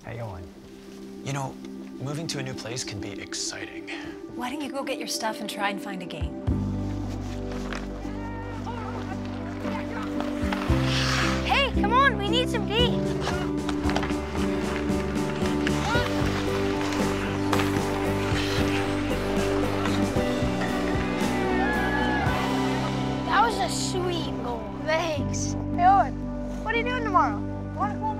How you going? You know, moving to a new place can be exciting. Why don't you go get your stuff and try and find a game? Hey, come on, we need some games. That was a sweet goal. Thanks. Hey, Owen, what are you doing tomorrow? Want to come over